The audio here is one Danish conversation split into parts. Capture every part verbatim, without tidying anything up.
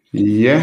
Ja,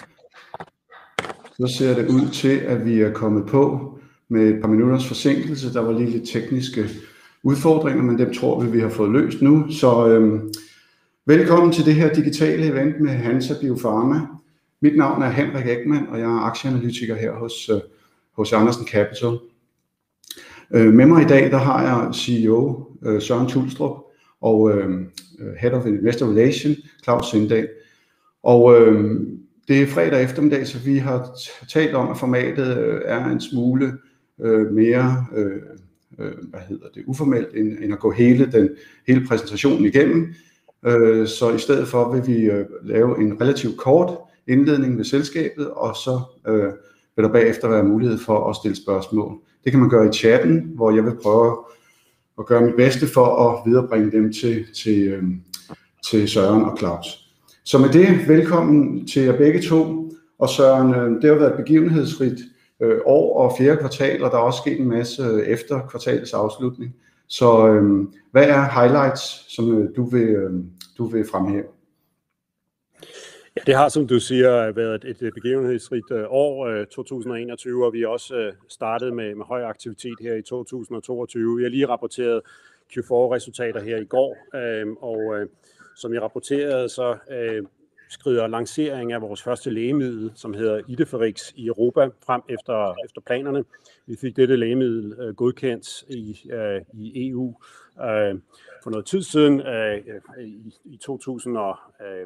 så ser det ud til, at vi er kommet på med et par minutters forsinkelse. Der var lige lidt tekniske udfordringer, men dem tror vi, vi har fået løst nu. Så øhm, velkommen til det her digitale event med Hansa Biopharma. Mit navn er Henrik Ekman, og jeg er aktieanalytiker her hos, øh, hos Andersen Capital. Øh, med mig i dag, der har jeg C E O øh, Søren Tulstrup og øh, Head of Investor Relations Claus Sindal. Og øh, det er fredag eftermiddag, så vi har talt om, at formatet øh, er en smule øh, mere øh, øh, hvad hedder det, uformelt, end, end at gå hele, den, hele præsentationen igennem. Øh, så i stedet for vil vi øh, lave en relativt kort indledning ved selskabet, og så øh, vil der bagefter være mulighed for at stille spørgsmål. Det kan man gøre i chatten, hvor jeg vil prøve at gøre mit bedste for at viderebringe dem til, til, øh, til Søren og Claus. Så med det, velkommen til jer begge to. Og Søren, det har været et begivenhedsrigt øh, år og fjerde kvartal, og der er også sket en masse efter kvartalets afslutning. Så øh, hvad er highlights, som øh, du, vil, øh, du vil fremhæve? Ja, det har, som du siger, været et begivenhedsrigt år, to tusind og enogtyve, og vi har også startet med, med høj aktivitet her i to tusind og toogtyve. Vi har lige rapporteret Q fire-resultater her i går, og som jeg rapporterede, så skrider lancering af vores første lægemiddel, som hedder Idefirix i Europa, frem efter, efter planerne. Vi fik dette lægemiddel godkendt i, i E U for noget tid siden, i, i to tusind og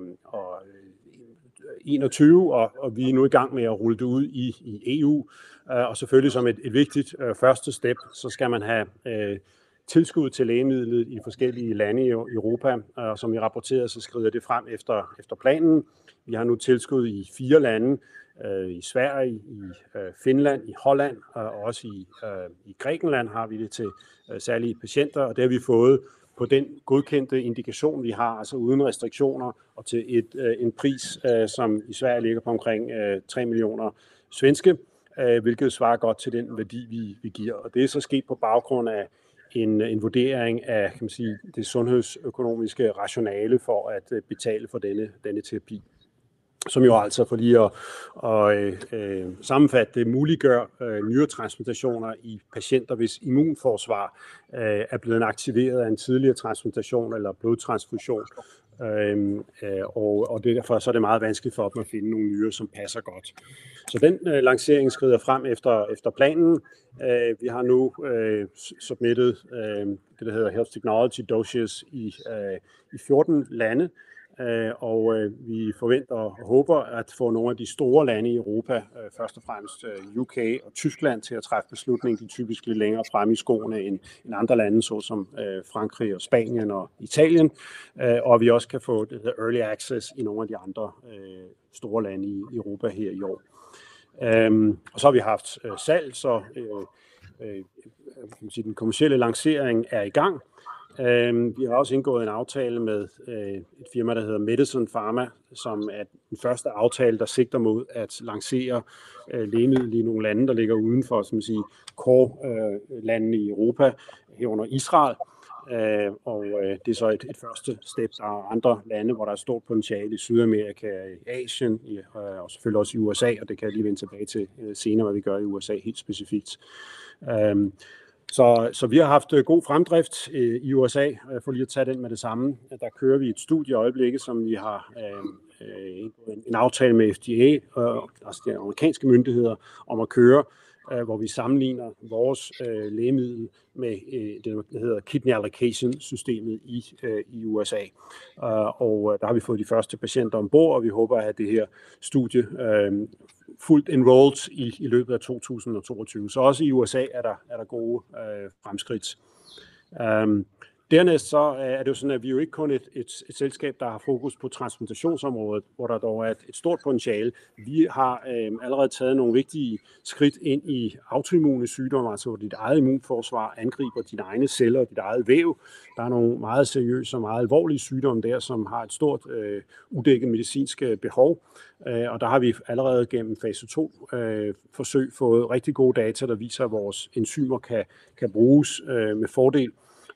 enogtyve, og, og vi er nu i gang med at rulle det ud i, i E U. Og selvfølgelig som et, et vigtigt første step, så skal man have øh, tilskud til lægemidlet i forskellige lande i Europa, og som vi rapporterede, så skrider det frem efter, efter planen. Vi har nu tilskud i fire lande, øh, i Sverige, i øh, Finland, i Holland, og også i, øh, i Grækenland har vi det til øh, særlige patienter, og det har vi fået på den godkendte indikation, vi har, altså uden restriktioner, og til et, øh, en pris, øh, som i Sverige ligger på omkring øh, tre millioner svenske, øh, hvilket svarer godt til den værdi, vi, vi giver. Og det er så sket på baggrund af en, en vurdering af, kan man sige, det sundhedsøkonomiske rationale for at betale for denne, denne terapi, som jo altså for lige at, at øh, sammenfatte det, muliggør øh, nyretransplantationer i patienter, hvis immunforsvar øh, er blevet aktiveret af en tidligere transplantation eller blodtransfusion. Øh, øh, og, og det, derfor så er det meget vanskeligt for dem at finde nogle nyrer, som passer godt. Så den øh, lancering skrider frem efter, efter planen. Øh, vi har nu øh, submittet øh, det, der hedder Health Technology Dossiers i, øh, i fjorten lande. Og vi forventer og håber at få nogle af de store lande i Europa, først og fremmest U K og Tyskland, til at træffe beslutning. De er typisk lidt længere frem i skoene end andre lande, såsom Frankrig og Spanien og Italien. Og vi også kan få det der early access i nogle af de andre store lande i Europa her i år. Og så har vi haft salg, så den kommercielle lancering er i gang. Vi har også indgået en aftale med et firma, der hedder Medicine Pharma, som er den første aftale, der sigter mod at lancere lægemiddel i nogle lande, der ligger uden for, som man siger, core-landene i Europa, herunder Israel. Og det er så et, et første step. Der er andre lande, hvor der er stort potentiale i Sydamerika, i Asien, og selvfølgelig også i U S A, og det kan jeg lige vende tilbage til senere, hvad vi gør i U S A helt specifikt. Så, så vi har haft god fremdrift øh, i U S A, for lige at tage den med det samme. Der kører vi et studie i øjeblikket, som vi har øh, en, en aftale med F D A, øh, altså de amerikanske myndigheder, om at køre, øh, hvor vi sammenligner vores øh, lægemiddel med øh, det, der hedder Kidney Allocation-systemet i, øh, i U S A. Uh, og der har vi fået de første patienter ombord, og vi håber at have det her studie øh, fuldt enrolled i, i løbet af to tusind og toogtyve. Så også i U S A er der, er der gode øh, fremskridt. Um, dernæst så er det jo sådan, at vi jo ikke kun et, et, et selskab, der har fokus på transplantationsområdet, hvor der dog er et, et stort potentiale. Vi har øh, allerede taget nogle vigtige skridt ind i autoimmune sygdomme, altså hvor dit eget immunforsvar angriber dine egne celler og dit eget væv. Der er nogle meget seriøse og meget alvorlige sygdomme der, som har et stort øh, udækket medicinsk behov. Øh, og der har vi allerede gennem fase to øh, forsøg fået rigtig gode data, der viser, at vores enzymer kan, kan bruges øh, med fordel.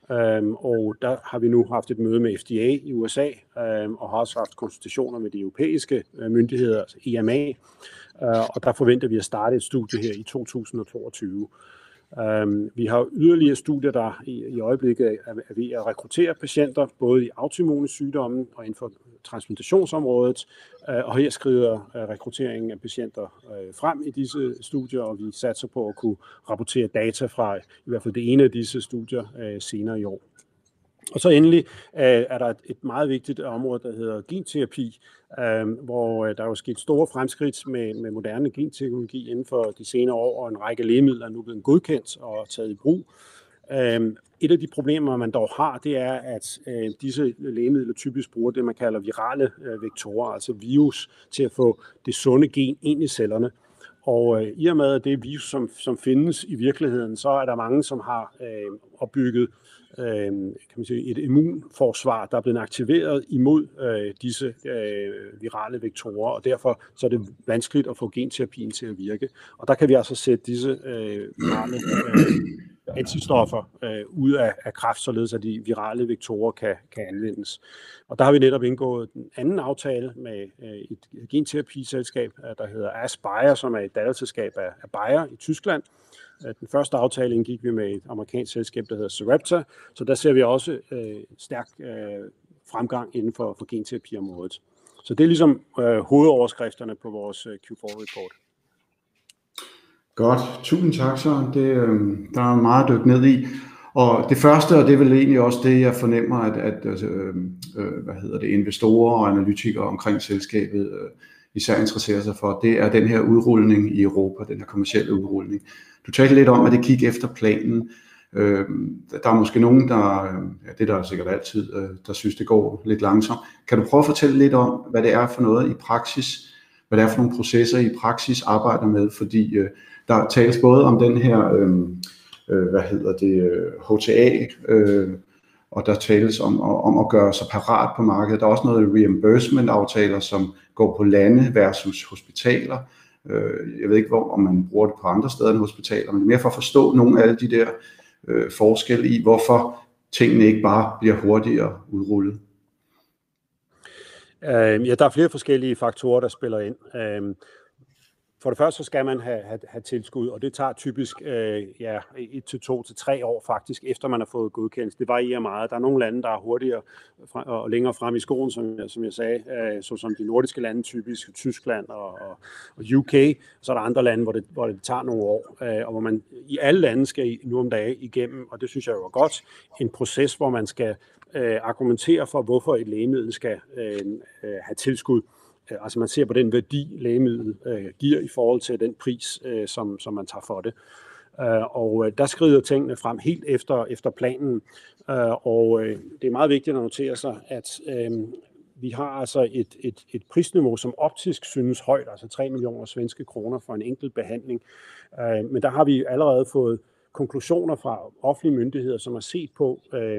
øhm, og der har vi nu haft et møde med F D A i U S A, øhm, og har også haft konsultationer med de europæiske øh, myndigheder, altså E M A, øh, og der forventer vi at starte et studie her i to tusind og toogtyve. Um, vi har yderligere studier, der i, i øjeblikket er, er ved at rekruttere patienter, både i autoimmune sygdomme og inden for transplantationsområdet, uh, og her skrider uh, rekrutteringen af patienter uh, frem i disse studier, og vi satser på at kunne rapportere data fra i hvert fald det ene af disse studier uh, senere i år. Og så endelig øh, er der et, et meget vigtigt område, der hedder genterapi, øh, hvor øh, der er jo sket store fremskridt med, med moderne genteknologi inden for de senere år, og en række lægemidler er nu blevet godkendt og taget i brug. Øh, et af de problemer, man dog har, det er, at øh, disse lægemidler typisk bruger det, man kalder virale øh, vektorer, altså virus, til at få det sunde gen ind i cellerne. Og øh, i og med, at det er virus, som, som findes i virkeligheden, så er der mange, som har øh, opbygget øh, kan man sige, et immunforsvar, der er blevet aktiveret imod øh, disse øh, virale vektorer, og derfor så er det vanskeligt at få genterapien til at virke. Og der kan vi altså sætte disse øh, virale øh, antistoffer øh, ud af, af kræft, således at de virale vektorer kan, kan anvendes. Og der har vi netop indgået en anden aftale med øh, et genterapiselskab, der hedder Aspire, som er et datterselskab af, af Bayer i Tyskland. Den første aftale indgik vi med et amerikansk selskab, der hedder Sarepta, så der ser vi også øh, stærk øh, fremgang inden for, for genterapiområdet. Så det er ligesom øh, hovedoverskrifterne på vores øh, Q fire report. Godt, tusind tak, Søren. Det, øh, der er meget at dykke ned i. Og det første, og det er vel egentlig også det, jeg fornemmer, at, at øh, øh, hvad hedder det, investorer og analytikere omkring selskabet øh, især interesserer sig for, det er den her udrulning i Europa, den her kommercielle udrulning. Du talte lidt om, at det kigge efter planen. Øh, der er måske nogen, der, ja, det der er sikkert altid, øh, der synes, det går lidt langsomt. Kan du prøve at fortælle lidt om, hvad det er for noget i praksis, hvad det er for nogle processer i praksis arbejder med, fordi øh, der tales både om den her, øh, øh, hvad hedder det, H T A, øh, og der tales om, om at gøre sig parat på markedet. Der er også noget reimbursement-aftaler, som går på lande versus hospitaler. Jeg ved ikke, hvor om man bruger det på andre steder end hospitaler, men det er mere for at forstå nogle af alle de der øh, forskelle i, hvorfor tingene ikke bare bliver hurtigere udrullet. Øh, ja, der er flere forskellige faktorer, der spiller ind. Øh, For det første så skal man have, have, have tilskud, og det tager typisk øh, ja, et til to til tre år faktisk, efter man har fået godkendelse. Det varierer meget. Der er nogle lande, der er hurtigere fra, og længere frem i skolen, som jeg, som jeg sagde, øh, såsom de nordiske lande, typisk Tyskland og, og, og U K. Så er der andre lande, hvor det, hvor det tager nogle år, øh, og hvor man i alle lande skal nu om dagen igennem, og det synes jeg jo er godt, en proces, hvor man skal øh, argumentere for, hvorfor et lægemiddel skal øh, have tilskud. Altså man ser på den værdi, lægemidlet øh, giver i forhold til den pris, øh, som, som man tager for det. Øh, og øh, der skrider tingene frem helt efter, efter planen. Øh, og øh, det er meget vigtigt at notere sig, at øh, vi har altså et, et, et prisniveau, som optisk synes højt, altså tre millioner svenske kroner for en enkelt behandling. Øh, men der har vi allerede fået konklusioner fra offentlige myndigheder, som har set på øh,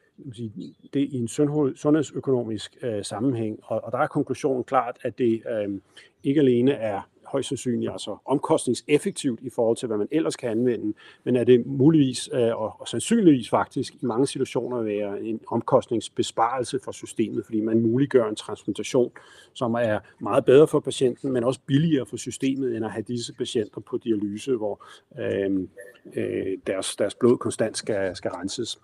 det i en sundhedsøkonomisk øh, sammenhæng, og, og der er konklusionen klart, at det øh, ikke alene er højst sandsynligt, altså omkostningseffektivt i forhold til, hvad man ellers kan anvende, men at det muligvis øh, og, og sandsynligvis faktisk i mange situationer være en omkostningsbesparelse for systemet, fordi man muliggør en transplantation, som er meget bedre for patienten, men også billigere for systemet, end at have disse patienter på dialyse, hvor øh, øh, deres, deres blod konstant skal, skal renses.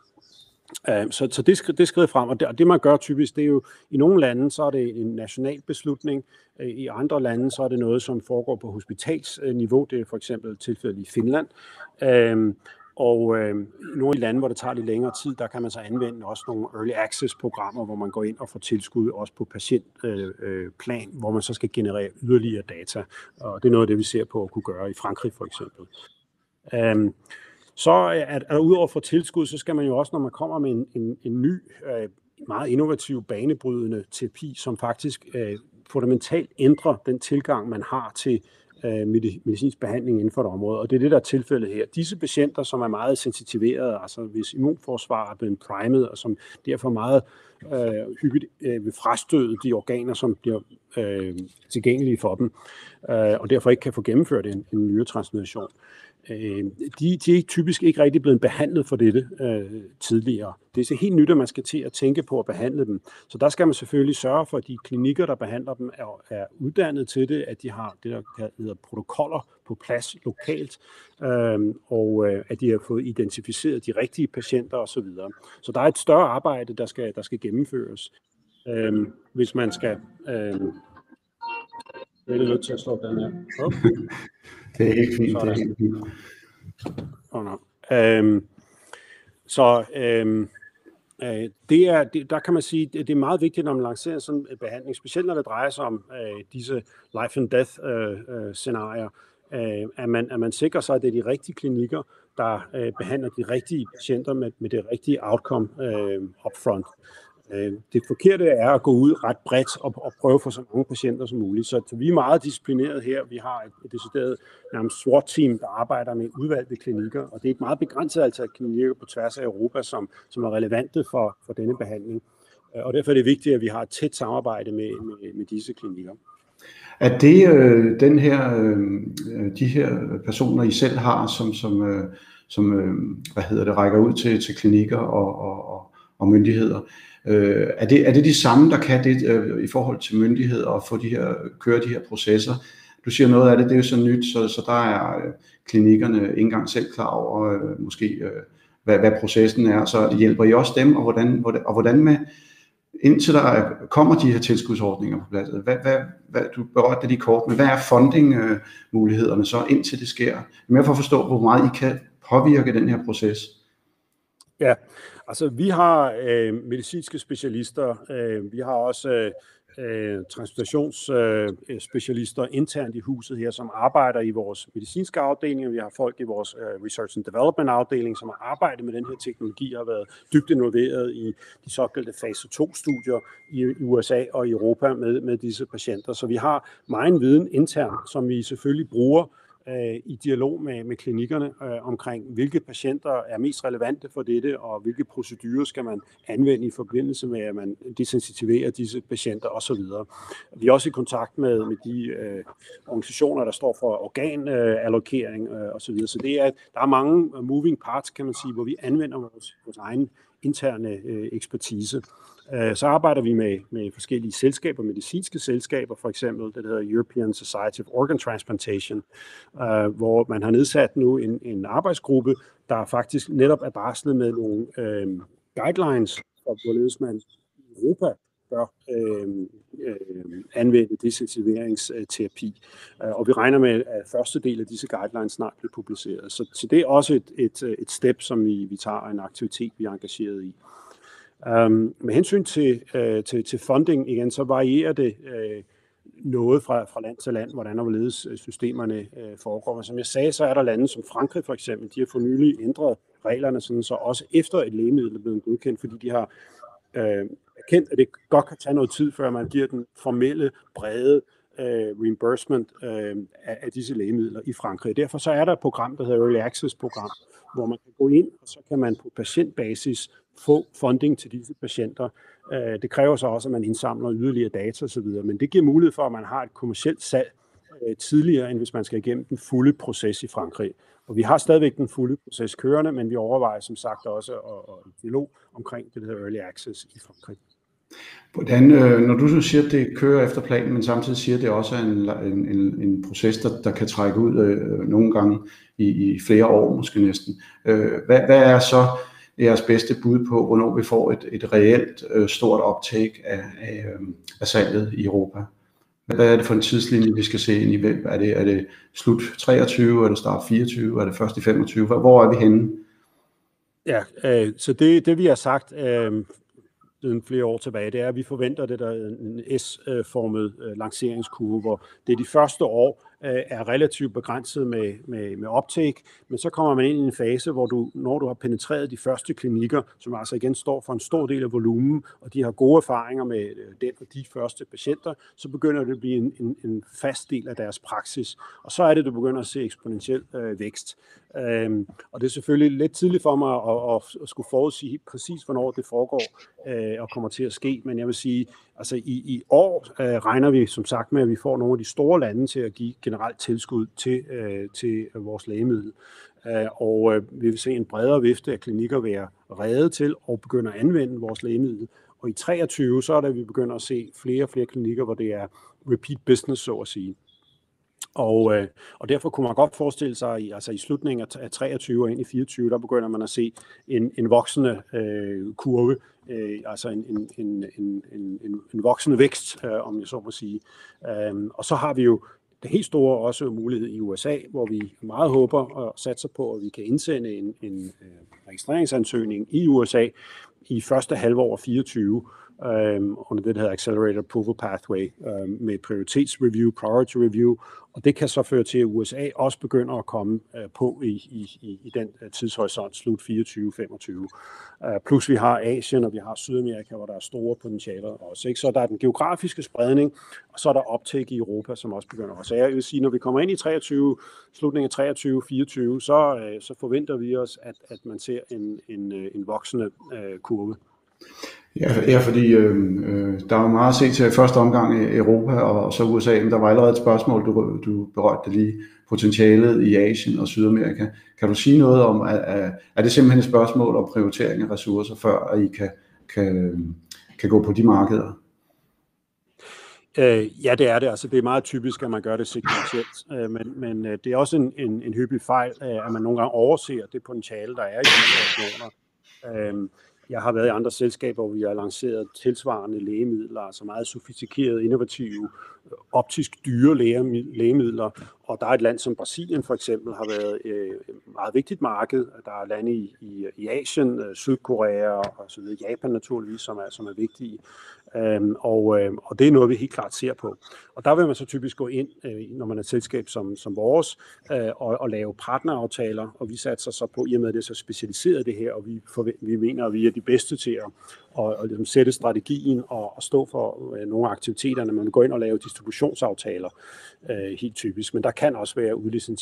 Så, så det, det skrider frem, og det, og det man gør typisk, det er jo, i nogle lande, så er det en national beslutning, i andre lande, så er det noget, som foregår på hospitalsniveau, det er for eksempel tilfældet i Finland, øhm, og øhm, i nogle lande, hvor det tager lidt længere tid, der kan man så anvende også nogle early access programmer, hvor man går ind og får tilskud også på patientplan, øh, hvor man så skal generere yderligere data, og det er noget af det, vi ser på at kunne gøre i Frankrig for eksempel. Øhm, Så er der udover for tilskud, så skal man jo også, når man kommer med en, en, en ny, øh, meget innovativ, banebrydende terapi, som faktisk øh, fundamentalt ændrer den tilgang, man har til øh, medicinsk behandling inden for et område. Og det er det, der er tilfældet her. Disse patienter, som er meget sensitiverede, altså hvis immunforsvar er blevet primet, og som derfor meget øh, hyppigt øh, vil frastøde de organer, som bliver øh, tilgængelige for dem, øh, og derfor ikke kan få gennemført en, en nyretransplantation. øh, de, de er typisk ikke rigtig blevet behandlet for dette øh, tidligere. Det er så helt nyt, at man skal til at tænke på at behandle dem. Så der skal man selvfølgelig sørge for, at de klinikker, der behandler dem, er, er uddannet til det, at de har det, der hedder protokoller på plads lokalt, øh, og øh, at de har fået identificeret de rigtige patienter osv. Så, så der er et større arbejde, der skal, der skal gennemføres, øh, hvis man skal... Øh, Jeg er nødt til at slå den her. Oh. Det er helt fint. Det er helt fint. Oh, no. øhm, så øhm, øh, det er, det, der kan man sige, det, det er meget vigtigt, når man lancerer sådan en behandling, specielt når det drejer sig om øh, disse life and death øh, øh, scenarier, øh, at, man, at man sikrer sig, at det er de rigtige klinikker, der øh, behandler de rigtige patienter med, med det rigtige outcome øh, upfront. Det forkerte er at gå ud ret bredt og, og prøve for så mange patienter som muligt. Så, så vi er meget disciplineret her. Vi har et, et decideret nærmest SWAT-team, der arbejder med udvalgte klinikker, og det er et meget begrænset antal klinikker på tværs af Europa, som, som er relevante for, for denne behandling. Og derfor er det vigtigt, at vi har et tæt samarbejde med, med, med disse klinikker. Er det øh, den her, øh, de her personer, I selv har, som, som, øh, som øh, hvad hedder det, rækker ud til, til klinikker og, og, og myndigheder? Øh, er, det, er det de samme, der kan det øh, i forhold til myndigheder og få de her, køre de her processer? Du siger noget af det, det er jo så nyt, så, så der er øh, klinikkerne ikke engang selv klar over, øh, måske, øh, hvad, hvad processen er. Så hjælper I også dem, og hvordan, hvordan, og hvordan med, indtil der kommer de her tilskudsordninger på plads? Hvad, hvad, hvad, du berørte det lige kort, men hvad er funding-mulighederne så, indtil det sker? Mere for at forstå, hvor meget I kan påvirke den her proces. Ja, altså vi har øh, medicinske specialister, øh, vi har også øh, transplantationsspecialister øh, internt i huset her, som arbejder i vores medicinske afdeling, vi har folk i vores øh, research and development afdeling, som har arbejdet med den her teknologi og har været dybt involveret i de såkaldte fase to studier i, i U S A og i Europa med, med disse patienter. Så vi har meget viden internt, som vi selvfølgelig bruger i dialog med, med klinikkerne øh, omkring, hvilke patienter er mest relevante for dette, og hvilke procedurer skal man anvende i forbindelse med, at man desensitiverer disse patienter osv. Vi er også i kontakt med, med de øh, organisationer, der står for organallokering øh, osv. Så det er, der er mange moving parts, kan man sige, hvor vi anvender vores, vores egen interne øh, ekspertise. Så arbejder vi med, med forskellige selskaber, medicinske selskaber, for eksempel det der hedder European Society of Organ Transplantation, uh, hvor man har nedsat nu en, en arbejdsgruppe, der faktisk netop er barslet med nogle øh, guidelines for, hvorledes man i Europa bør øh, øh, anvende desensiveringsterapi. Uh, og vi regner med, at første del af disse guidelines snart bliver publiceret. Så, så det er også et, et, et step, som vi, vi tager, en aktivitet, vi er engageret i. Um, med hensyn til, uh, til, til funding igen, så varierer det uh, noget fra, fra land til land, hvordan og hvorledes systemerne uh, foregår. Men som jeg sagde, så er der lande som Frankrig for eksempel, de har for nylig ændret reglerne, sådan, så også efter et lægemiddel er blevet godkendt, fordi de har uh, erkendt, at det godt kan tage noget tid, før man giver den formelle, brede uh, reimbursement uh, af, af disse lægemidler i Frankrig. Derfor så er der et program, der hedder Early Access program, hvor man kan gå ind, og så kan man på patientbasis få funding til disse patienter. Det kræver så også, at man indsamler yderligere data osv., men det giver mulighed for, at man har et kommercielt salg tidligere, end hvis man skal igennem den fulde proces i Frankrig. Og vi har stadigvæk den fulde proces kørende, men vi overvejer som sagt også at dialog omkring det, der hedder Early Access i Frankrig. Hvordan, når du siger, at det kører efter planen, men samtidig siger, at det også er en, en, en proces, der, der kan trække ud øh, nogle gange i, i flere år, måske næsten. Øh, hvad, hvad er så jeres bedste bud på, hvornår vi får et, et reelt øh, stort optag af, af, øh, af salget i Europa? Hvad er det for en tidslinje, vi skal se ind i? Er det, er det slut treogtyve, er det start fireogtyve, er det først i femogtyve? Hvor er vi henne? Ja, øh, så det, det vi har sagt øh, flere år tilbage, det er, at vi forventer det der en S-formet øh, lanceringskurve, hvor det de første år er relativt begrænset med, med, med optake, men så kommer man ind i en fase, hvor du, når du har penetreret de første klinikker, som altså igen står for en stor del af volumen, og de har gode erfaringer med den og de første patienter, så begynder det at blive en, en, en fast del af deres praksis. Og så er det, du begynder at se eksponentiel øh, vækst. Øhm, og det er selvfølgelig lidt tidligt for mig at, at, at skulle forudsige præcis, hvornår det foregår øh, og kommer til at ske, men jeg vil sige, altså i, i år øh, regner vi som sagt med, at vi får nogle af de store lande til at give generelt tilskud til, øh, til vores lægemiddel. Øh, og øh, vi vil se en bredere vifte af klinikker være reddet til og begynde at anvende vores lægemiddel. Og i treogtyve, så er det, vi begynder at se flere og flere klinikker, hvor det er repeat business, så at sige. Og, øh, og derfor kunne man godt forestille sig, i, altså i slutningen af treogtyve og ind i fireogtyve, der begynder man at se en, en voksende øh, kurve, øh, altså en, en, en, en, en, en voksende vækst, øh, om jeg så må sige. Um, og så har vi jo det helt store også mulighed i U S A, hvor vi meget håber og satser på, at vi kan indsende en, en øh, registreringsansøgning i U S A i første halvår af fireogtyve, Um, under det, der hedder Accelerated Approval Pathway, um, med prioritetsreview, priority review, og det kan så føre til, at U S A også begynder at komme uh, på i, i, i den uh, tidshorisont, slut fireogtyve femogtyve. Uh, plus vi har Asien, og vi har Sydamerika, hvor der er store potentialer også. Ikke? Så der er den geografiske spredning, og så er der optag i Europa, som også begynder. Så jeg vil sige, når vi kommer ind i treogtyve, slutningen af treogtyve fireogtyve, så, uh, så forventer vi os, at, at man ser en, en, en voksende uh, kurve. Ja, ja, fordi øh, øh, der var meget at se til første omgang i Europa og så U S A, men der var allerede et spørgsmål, du, du berørte lige, potentialet i Asien og Sydamerika. Kan du sige noget om, at, at, er det simpelthen et spørgsmål om prioritering af ressourcer, før at I kan, kan, kan gå på de markeder? Øh, ja, det er det. Altså, det er meget typisk, at man gør det sekventielt, øh, men, men øh, det er også en, en, en hyppig fejl, øh, at man nogle gange overser det potentiale, der er i de regioner. Øh, Jeg har været i andre selskaber, hvor vi har lanceret tilsvarende lægemidler, altså meget sofistikerede, innovative, optisk dyre lægemidler. Og der er et land som Brasilien for eksempel, har været et meget vigtigt marked. Der er lande i, i, i Asien, Sydkorea og så videre, Japan naturligvis, som er, som er vigtige. Øhm, og, øh, og det er noget, vi helt klart ser på. Og der vil man så typisk gå ind, øh, når man er et selskab som, som vores, øh, og, og lave partneraftaler, og vi satser så på, i og med at det er så specialiseret det her, og vi, forvent, vi mener, at vi er de bedste til at og, og ligesom sætte strategien og, og stå for øh, nogle af aktiviteterne. Man går ind og lave distributionsaftaler, øh, helt typisk, men der kan også være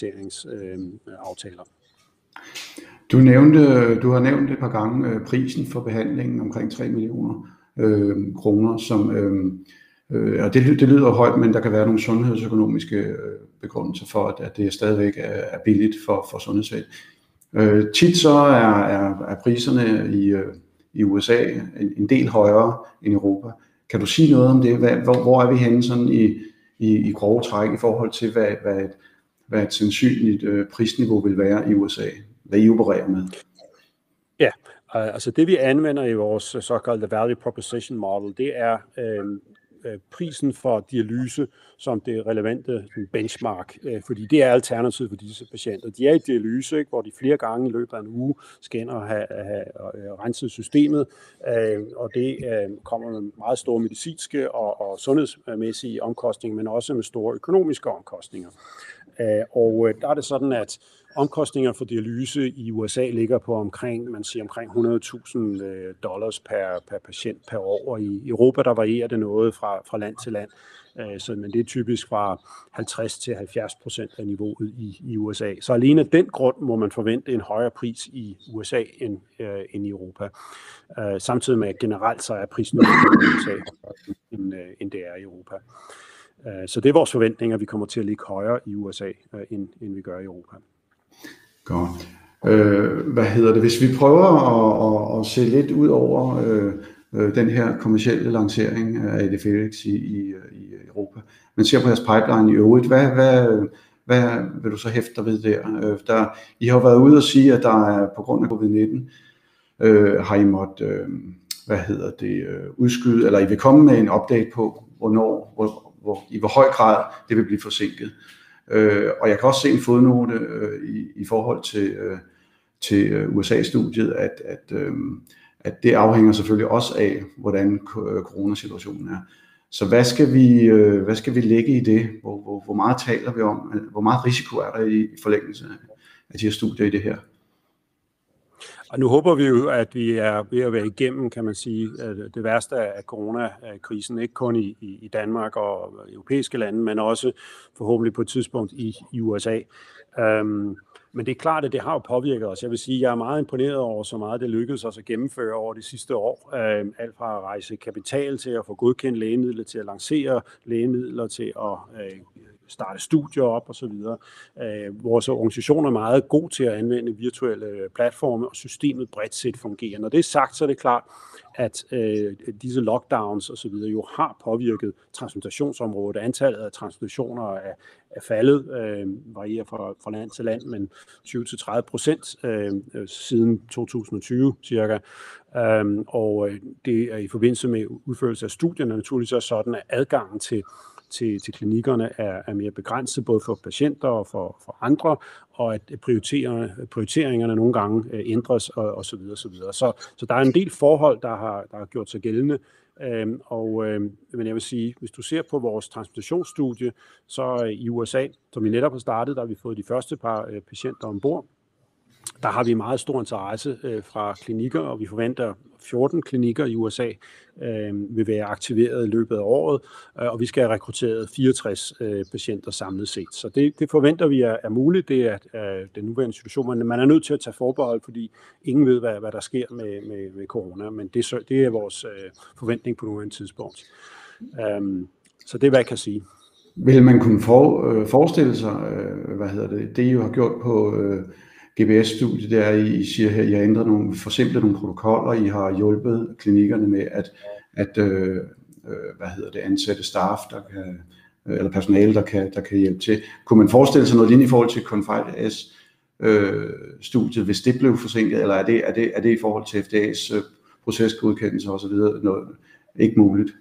udlicenseringsaftaler. Øh, du, nævnte, du har nævnt et par gange øh, prisen for behandlingen, omkring tre millioner øh, kroner, som, øh, øh, og det, det lyder højt, men der kan være nogle sundhedsøkonomiske øh, begrundelser for, at, at det stadigvæk er, er billigt for, for sundhedsvæsenet. Øh, tit så er, er, er priserne i, øh, i U S A en, en del højere end Europa. Kan du sige noget om det? Hvad, hvor, hvor er vi henne sådan i, i, i grove træk i forhold til, hvad, hvad, et, hvad et sandsynligt øh, prisniveau vil være i U S A? Hvad I opererer med? Ja, altså det vi anvender i vores såkaldte value proposition model, det er øh, prisen for dialyse som det relevante benchmark, øh, fordi det er alternativet for disse patienter. De er i dialyse, ikke, hvor de flere gange i løbet af en uge skal ind og have, have renset systemet, øh, og det øh, kommer med meget store medicinske og, og sundhedsmæssige omkostninger, men også med store økonomiske omkostninger. Øh, og øh, der er det sådan, at omkostninger for dialyse i U S A ligger på omkring, man siger omkring hundrede tusind dollars per, per patient per år, og i Europa der varierer det noget fra, fra land til land, så, men det er typisk fra halvtreds til halvfjerds procent af niveauet i, i U S A. Så alene af den grund må man forvente en højere pris i U S A end, øh, end i Europa. Øh, samtidig med generelt så er prisen i U S A end, øh, end det er i Europa. Øh, så det er vores forventning, at vi kommer til at ligge højere i U S A, øh, end, end vi gør i Europa. Godt. Øh, hvad hedder det? Hvis vi prøver at, at, at se lidt ud over øh, øh, den her kommercielle lancering af Idefirix i, i, i Europa, men ser på jeres pipeline i øvrigt, hvad, hvad, hvad vil du så hæfte dig ved der? Øh, der? I har været ude og sige, at der er på grund af covid nitten, øh, har I måttet øh, hvad hedder det, øh, udskyde, eller I vil komme med en update på, hvornår, hvor, hvor, i hvor høj grad det vil blive forsinket. Øh, og jeg kan også se en fodnote øh, i, i forhold til, øh, til U S A-studiet, at, at, øh, at det afhænger selvfølgelig også af, hvordan coronasituationen er. Så hvad skal vi, øh, hvad skal vi lægge i det? Hvor, hvor, hvor meget taler vi om? Hvor meget risiko er der i, i forlængelse af de her studier i det her? Og nu håber vi jo, at vi er ved at være igennem, kan man sige, det værste af coronakrisen, ikke kun i, i Danmark og europæiske lande, men også forhåbentlig på et tidspunkt i, i U S A. Um, men det er klart, at det har jo påvirket os. Jeg vil sige, at jeg er meget imponeret over, så meget det lykkedes os at gennemføre over de sidste år. Um, alt fra at rejse kapital til at få godkendt lægemidler, til at lancere lægemidler, til at uh, starte studier op osv. Øh, vores organisation er meget god til at anvende virtuelle platforme, og systemet bredt set fungerer. Når det er sagt, så er det klart, at øh, disse lockdowns og så videre jo har påvirket transplantationsområdet. Antallet af transplantationer er, er faldet, øh, varierer fra, fra land til land, men tyve til tredive procent øh, siden to tusind og tyve cirka. Um, og det er i forbindelse med udførelse af studierne naturligvis også sådan, at adgangen til, til, til klinikkerne er, er mere begrænset, både for patienter og for, for andre, og at prioriteringerne nogle gange ændres og, og så videre, så videre. Så, så der er en del forhold, der har, der har gjort sig gældende. Um, og, um, men jeg vil sige, hvis du ser på vores transplantationsstudie, så i U S A, som vi netop har startet, der har vi fået de første par uh, patienter ombord. Der har vi meget stor interesse øh, fra klinikker, og vi forventer fjorten klinikker i U S A øh, vil være aktiveret i løbet af året, øh, og vi skal have rekrutteret fireogtres øh, patienter samlet set. Så det, det forventer vi er, er muligt. Det er øh, den nuværende situation, men man er nødt til at tage forbehold, fordi ingen ved, hvad, hvad der sker med, med, med corona, men det, det er vores øh, forventning på nuværende tidspunkt. Um, så det er, hvad jeg kan sige. Vil man kunne for, øh, forestille sig, øh, hvad hedder det, det I jo har gjort på øh, G B S-studiet, det er, I siger her, I har ændret nogle, forsimplet nogle protokoller, I har hjulpet klinikkerne med at, at øh, hvad hedder det, ansætte staff, der kan, eller personale, der kan, der kan hjælpe til. Kunne man forestille sig noget lignende i forhold til ConfIdeS øh, studiet, hvis det blev forsinket, eller er det, er det, er det i forhold til F D A's øh, procesgodkendelse osv. noget ikke muligt?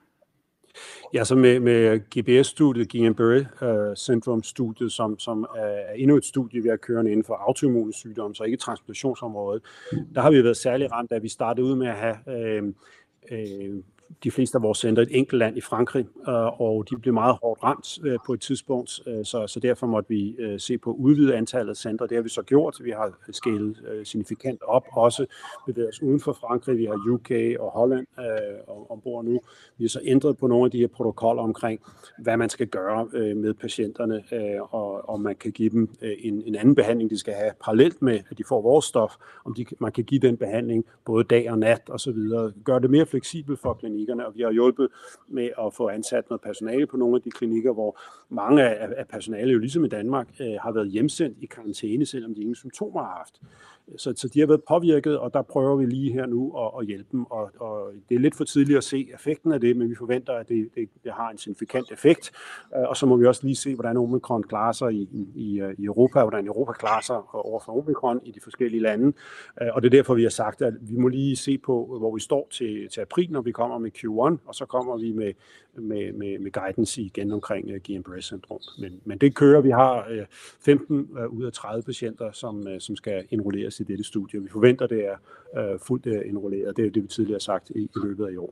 Ja, så med, med G B S-studiet, Guillain-Barré uh, syndrome-studiet, som, som er endnu et studie, vi har kørende inden for autoimmune sygdomme, så ikke transplantationsområdet, der har vi været særlig ramt, da vi startede ud med at have øh, øh, de fleste af vores centre i et enkelt land i Frankrig, øh, og de blev meget hårdt ramt øh, på et tidspunkt, øh, så, så derfor måtte vi øh, se på udvidet antallet af centre. Det har vi så gjort. Vi har skælet øh, signifikant op, også bevæget os uden for Frankrig. Vi har U K og Holland øh, ombord nu. Vi har så ændret på nogle af de her protokoller omkring, hvad man skal gøre øh, med patienterne, øh, og om man kan give dem øh, en, en anden behandling, de skal have parallelt med, at de får vores stof, om de, man kan give den behandling både dag og nat og så videre. Gør det mere fleksibelt for klinikkerne, og vi har hjulpet med at få ansat noget personale på nogle af de klinikker, hvor mange af, af personale, jo ligesom i Danmark, øh, har været hjemsendt i karantæne, selvom de ingen symptomer har haft. Så, så de har været påvirket, og der prøver vi lige her nu at, at hjælpe dem, og, og det er lidt for tidligt at se effekten af det, men vi forventer, at det, det, det har en signifikant effekt, og så må vi også lige se, hvordan Omicron klarer sig i, i, i Europa, og hvordan Europa klarer sig over for Omicron i de forskellige lande, og det er derfor, vi har sagt, at vi må lige se på, hvor vi står til, til april, når vi kommer med Q et, og så kommer vi med, med, med, med guidance igen omkring uh, Guillain-Barré syndrom. Men, men det kører, vi har uh, femten uh, ud af tredive patienter, som, uh, som skal enrolleres i dette studie. Vi forventer, det er uh, fuldt uh, enrolleret. Det er det, vi tidligere har sagt i, i løbet af i år.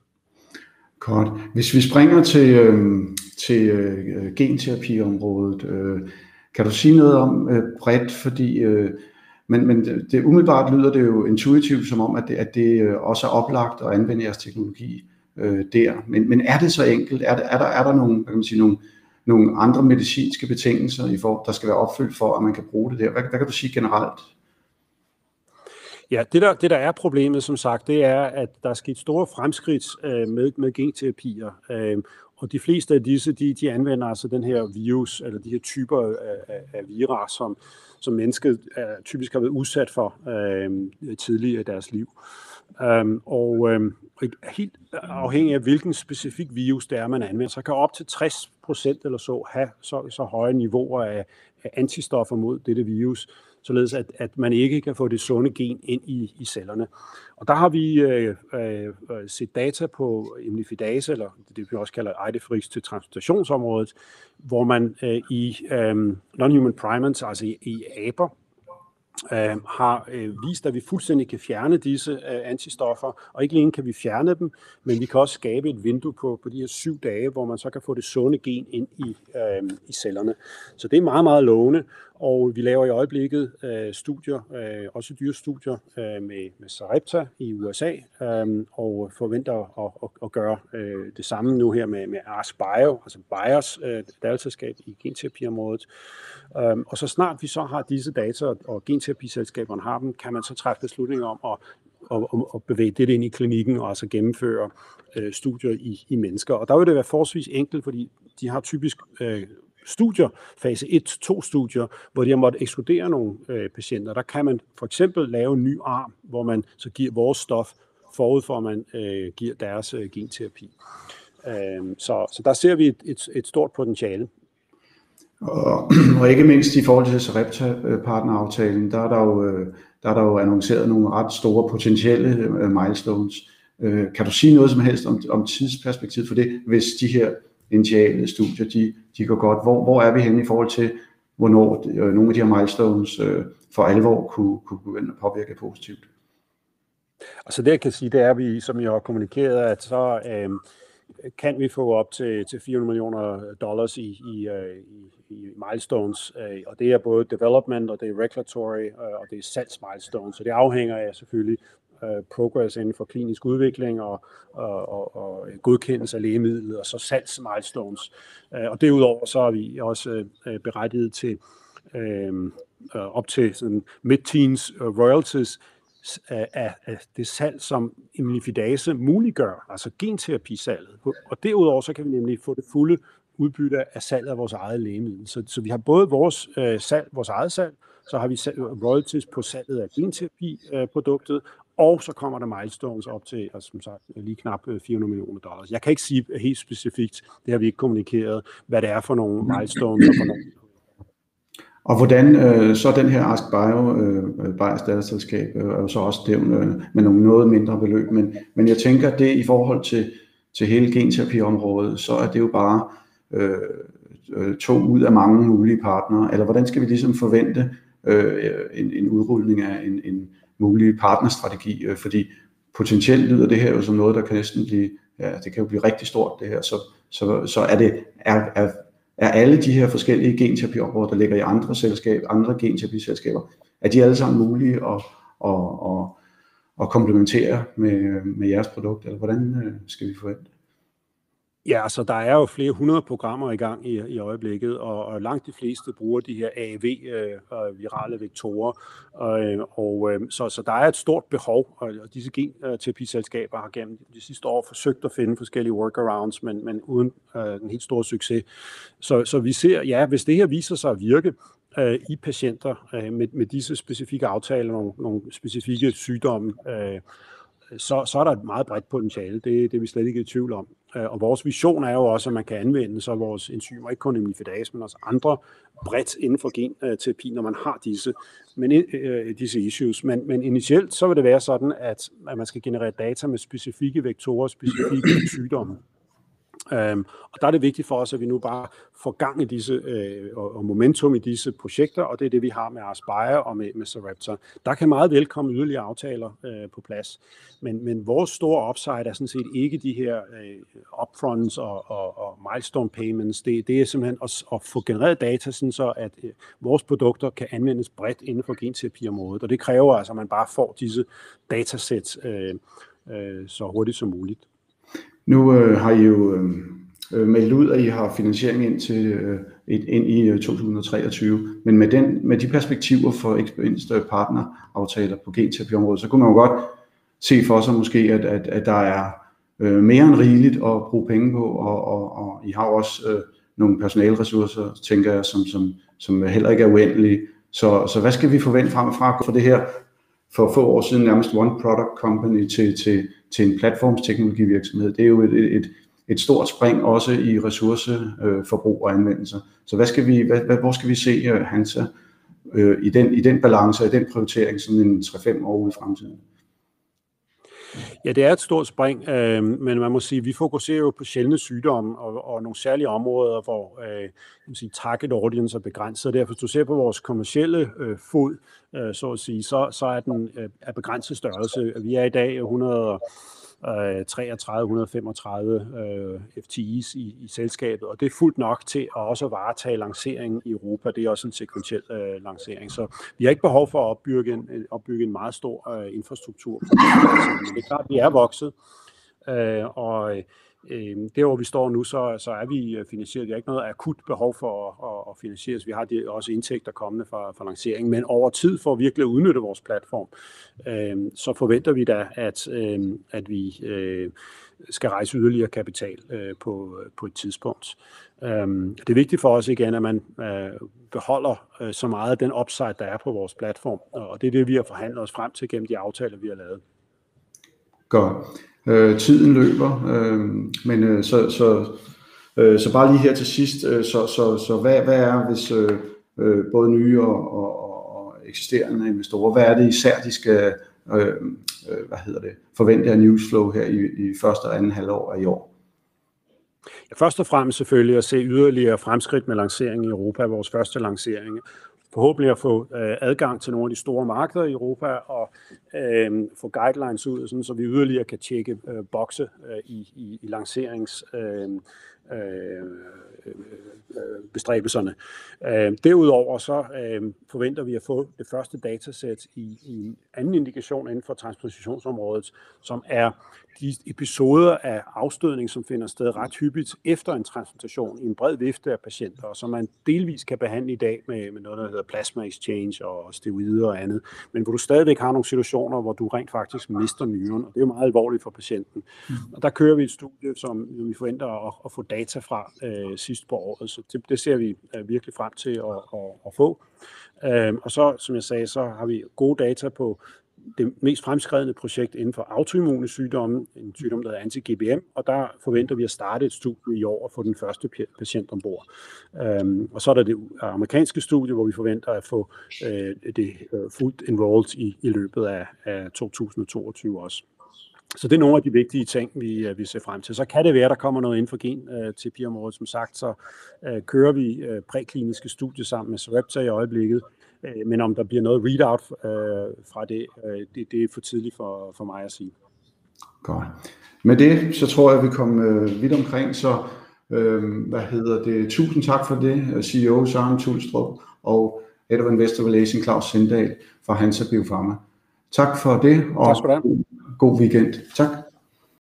Godt. Hvis vi springer til, øh, til øh, genterapiområdet, øh, kan du sige noget om øh, bredt, fordi øh, men, men det umiddelbart lyder det jo intuitivt som om, at det, at det øh, også er oplagt at anvende jeres teknologi øh, der. Men, men er det så enkelt? Er, det, er, der, er der nogle, hvad kan man sige, nogle, nogle andre medicinske betingelser, i for, der skal være opfyldt for, at man kan bruge det der? Hvad, hvad kan du sige generelt? Ja, det der, det der er problemet, som sagt, det er, at der er sket store fremskridt øh, med, med genterapier, øh, og de fleste af disse, de, de anvender altså den her virus, eller de her typer af, af, af vira, som, som mennesket øh, typisk har været udsat for øh, tidligere i deres liv. Um, og øhm, helt afhængig af hvilken specifik virus det er, man anvender, så kan op til tres procent eller så have så, så høje niveauer af, af antistoffer mod dette virus, således at, at man ikke kan få det sunde gen ind i, i cellerne. Og der har vi øh, øh, set data på imlifidase, eller det vi også kalder Idefirix til transplantationsområdet, hvor man øh, i øh, non-human primates, altså i, i aber, Uh, har uh, vist, at vi fuldstændig kan fjerne disse uh, antistoffer, og ikke alene kan vi fjerne dem, men vi kan også skabe et vindue på, på de her syv dage, hvor man så kan få det sunde gen ind i, uh, i cellerne. Så det er meget, meget lovende, og vi laver i øjeblikket uh, studier, uh, også dyrestudier uh, med, med Sarepta i U S A, um, og forventer at, at, at gøre uh, det samme nu her med, med AskBio, altså Bayers uh, dataselskab i genterapiområdet. Um, og så snart vi så har disse data, og genterapiselskaberne har dem, kan man så træffe beslutninger om at, at, at bevæge det ind i klinikken og altså gennemføre øh, studier i, i mennesker. Og der vil det være forholdsvis enkelt, fordi de har typisk øh, studier, fase et til to studier, hvor de har måttet ekskludere nogle øh, patienter. Der kan man for eksempel lave en ny arm, hvor man så giver vores stof forud for, at man øh, giver deres øh, genterapi. Øh, så, så der ser vi et, et, et stort potentiale. Og, og ikke mindst i forhold til Sarepta-partneraftalen, der er der jo, der er der jo annonceret nogle ret store potentielle milestones. Kan du sige noget som helst om, om tidsperspektivet for det, hvis de her initiale studier, de, de går godt? Hvor, hvor er vi henne i forhold til, hvornår nogle af de her milestones for alvor kunne, kunne begynde at påvirke positivt? Altså det jeg kan sige, det er, at vi, som jeg har kommunikeret, at så øh, kan vi få op til, til fire hundrede millioner dollars i, i, i, i milestones, øh, og det er både development, og det er regulatory, øh, og det er salgsmilestones, så det afhænger af selvfølgelig øh, progress inden for klinisk udvikling og, og, og, og godkendelse af lægemidlet, og så salgsmilestones. Øh, og derudover så er vi også øh, berettiget til øh, op til sådan mid-teens royalties af, af, af det salg, som immunifidase muliggør, altså genterapisalget. Og derudover så kan vi nemlig få det fulde udbytte af salget af vores eget lægemiddel. Så, så vi har både vores øh, salg, vores eget salg, så har vi salg, royalties på salget af genterapi-produktet, øh, og så kommer der milestones op til, altså, som sagt, lige knap fire hundrede millioner dollars. Jeg kan ikke sige helt specifikt, det har vi ikke kommunikeret, hvad det er for nogle milestones og for nogle. Og hvordan øh, så den her AskBio, øh, Bayers datterselskab, øh, er jo så også nævnt øh, med nogle noget mindre beløb, men, men jeg tænker, at det i forhold til, til hele genterapiområdet, så er det jo bare øh, øh, to ud af mange mulige partnere, eller hvordan skal vi ligesom forvente øh, en, en udrulning af en, en mulig partnerstrategi, øh, fordi potentielt lyder det her jo som noget, der kan næsten blive, ja, det kan jo blive rigtig stort det her, så, så, så er det, er, er er alle de her forskellige genterapiområder, der ligger i andre selskaber, andre genterapiselskaber, er de alle sammen mulige at, at, at, at komplementere med, med jeres produkt, eller hvordan skal vi forvente? Ja, altså der er jo flere hundrede programmer i gang i, i øjeblikket, og, og langt de fleste bruger de her A A V-virale vektorer, og, og så, så der er et stort behov, og disse genterapiselskaber har gennem de sidste år forsøgt at finde forskellige workarounds, men, men uden uh, en helt stor succes. Så, så vi ser, ja, hvis det her viser sig at virke uh, i patienter uh, med, med disse specifikke aftaler, nogle, nogle specifikke sygdomme, uh, Så, så er der et meget bredt potentiale, det, det er vi slet ikke i tvivl om. Og vores vision er jo også, at man kan anvende så vores enzymer, ikke kun immunifidase, men også andre bredt inden for genterapi, når man har disse, men, øh, disse issues. Men, men initielt så vil det være sådan, at, at man skal generere data med specifikke vektorer, specifikke sygdomme. Um, og der er det vigtigt for os, at vi nu bare får gang i disse øh, og momentum i disse projekter, og det er det, vi har med AskBio og med, med Sarepta. Der kan meget vel komme yderligere aftaler øh, på plads, men, men vores store upside er sådan set ikke de her øh, upfronts og, og, og milestone payments. Det, det er simpelthen at, at få genereret data, sådan så at øh, vores produkter kan anvendes bredt inden for genterapiområdet, og det kræver altså, at man bare får disse datasets øh, øh, så hurtigt som muligt. Nu øh, har I jo øh, meldt ud, at I har finansiering ind, til, øh, et, ind i to tusind og treogtyve, men med, den, med de perspektiver for eksempelvis partneraftaler på genterapiområdet, så kunne man jo godt se for sig måske, at, at, at der er øh, mere end rigeligt at bruge penge på, og, og, og I har også øh, nogle personalressourcer, tænker jeg, som, som, som heller ikke er uendelige. Så, så hvad skal vi forvente fremfra for det her for få år siden nærmest one product company til, til, til en platformsteknologivirksomhed? Det er jo et, et, et stort spring også i ressourceforbrug og anvendelse. Så hvad skal vi, hvad, hvor skal vi se Hansa øh, i, den, i den balance, i den prioritering, sådan en tre til fem år ude i fremtiden? Ja, det er et stort spring, øh, men man må sige, at vi fokuserer jo på sjældne sygdomme og, og nogle særlige områder, hvor øh, man sige, target audience er begrænset. Derfor, hvis du ser på vores kommercielle øh, fod, øh, så at sige, så, så er den øh, af begrænset størrelse. Vi er i dag et hundrede og treogtredive til et hundrede og femogtredive øh, F T E's i, i selskabet, og det er fuldt nok til at også varetage lanceringen i Europa. Det er også en sekventiel øh, lancering, så vi har ikke behov for at opbygge en, opbygge en meget stor øh, infrastruktur. Men det er klart, vi er vokset, øh, og, øh, der hvor vi står nu, så, så er vi finansieret. Vi har ikke noget akut behov for at, at, at finansieres. Vi har de, også indtægter kommende fra, fra lanceringen, men over tid for at virkelig udnytte vores platform, øh, så forventer vi da, at, øh, at vi øh, skal rejse yderligere kapital øh, på, på et tidspunkt. Um, det er vigtigt for os igen, at man uh, beholder uh, så meget af den upside, der er på vores platform, og det er det, vi har forhandlet os frem til gennem de aftaler, vi har lavet. Godt. Øh, tiden løber, øh, men øh, så, så, øh, så bare lige her til sidst, øh, så, så, så hvad, hvad er, hvis øh, både nye og, og, og eksisterende investorer, hvad er det især, de skal øh, øh, hvad hedder det, forvente af newsflow her i, i første og anden halvår af i år? Ja, først og fremmest selvfølgelig at se yderligere fremskridt med lanceringen i Europa, vores første lancering. Forhåbentlig at få øh, adgang til nogle af de store markeder i Europa og øh, få guidelines ud, sådan, så vi yderligere kan tjekke øh, bokse øh, i, i, i lancerings øh, øh, bestræbelserne. Øh, derudover så øh, forventer vi at få det første datasæt i, i anden indikation inden for transpositionsområdet, som er de episoder af afstødning, som finder sted ret hyppigt efter en transplantation i en bred vifte af patienter, og som man delvis kan behandle i dag med, med noget, der hedder plasma exchange og steroider og andet, men hvor du stadigvæk har nogle situationer, hvor du rent faktisk mister nyren, og det er jo meget alvorligt for patienten. Mm. Og der kører vi et studie, som vi forventer at, at få data fra øh, sidst på året, så det, det ser vi øh, virkelig frem til at, at, at få. Øh, og så, som jeg sagde, så har vi gode data på det mest fremskredne projekt inden for autoimmune sygdomme, en sygdom, der hedder anti-G B M, og der forventer vi at starte et studie i år og få den første patient ombord. Um, og så er der det amerikanske studie, hvor vi forventer at få uh, det uh, fuldt enrolled i, i løbet af, af to tusind og toogtyve også. Så det er nogle af de vigtige ting, vi, vi ser frem til. Så kan det være, der kommer noget inden for gen-terapi-området. Som sagt, så uh, kører vi uh, prækliniske studier sammen med Sarepta i øjeblikket. Men om der bliver noget readout øh, fra det, øh, det, det er for tidligt for, for mig at sige. Godt. Med det, så tror jeg, at vi kommer øh, vidt omkring, så øh, hvad hedder det? Tusind tak for det, C E O Søren Tulstrup og Head of Investor Relations Claus Sindal fra Hansa Biopharma. Tak for det, og tak skal du have. God weekend. Tak.